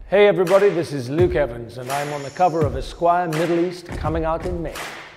Hey everybody, this is Luke Evans and I'm on the cover of Esquire Middle East coming out in May.